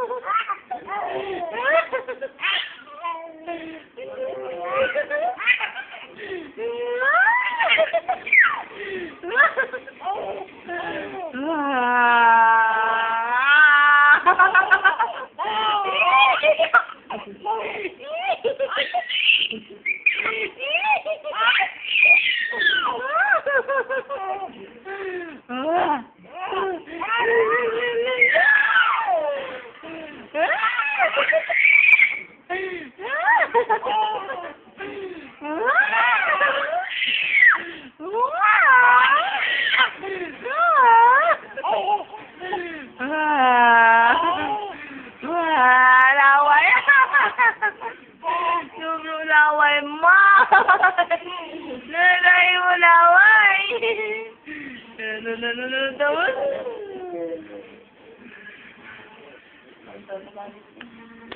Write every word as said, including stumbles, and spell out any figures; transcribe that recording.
Sobrang laway mo! Nalay mo laway! Ano na na na na